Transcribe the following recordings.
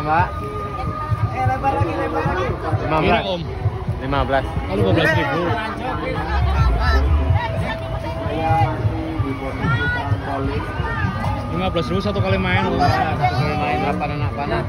Mbak? Lebar lagi. 15 Om. 15. Kalau 15.000. Lima 15.000 satu kali main. Om. Suruh main 8 anak panah.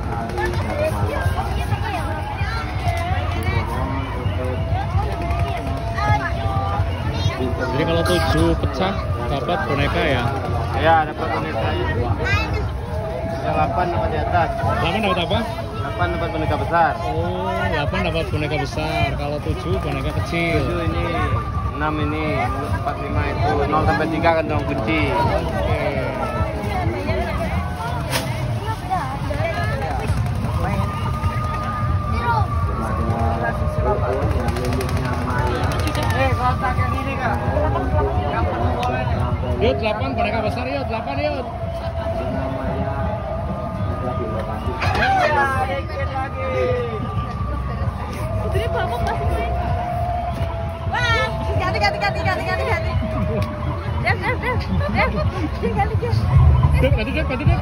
Jadi kalau 7 pecah dapat boneka ya. Ya, dapat boneka. Yang 8 dapat di atas. 8 dapat apa? 8 dapat boneka besar. Oh, 8 dapat boneka besar. Kalau 7 boneka kecil. 7 ini, 6 ini, 4, 5 itu 0 sampai 3 kan dong kunci. Oke. Kotak yang ini kak. Yang penuh boleh. Yuk 8 boneka besar yuk, 8 yuk. Iya, dikit lagi. Jadi bapak masih main. Wah, ganti. Dev. Ganti. Dek.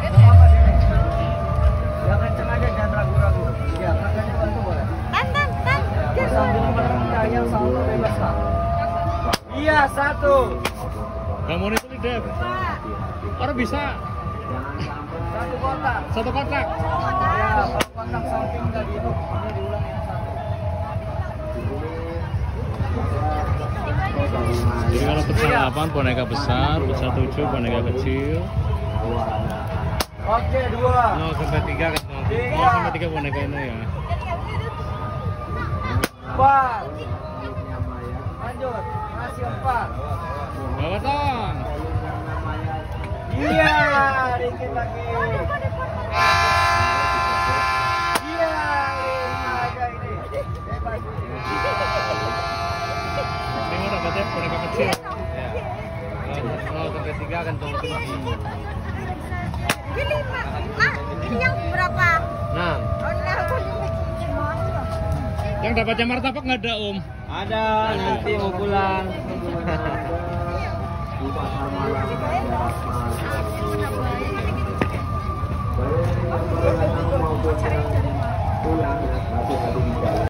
Yang kenceng aja, jangan ragu-ragu. Iya, kakaknya bantu boleh. Tan. Sambil merendah yang saldo bebas kak. Iya, 1. Kamu ini tulis Dev. Orang bisa 1 kotak. 1 kotak. Ya, kotak samping tadi itu. Ini diulang yang 1. Jadi kalau pecah 8 boneka besar, pecah 7 boneka kecil. Oke, 2. 0 sampai 3 kan dong. 0 sampai 3 boneka ini ya. 4. Lanjut, masih 4. Bawa dong. Iya, dikit lagi. Iya, 5 aja ini. Bebas. Ini dapatnya boneka kecil. Ya. 0 sampai 3 kan dong kunci. Ini ini yang berapa? 6. Oh, Yang dapatnya martabak nggak ada Om? Ada, nanti mau pulang. nah.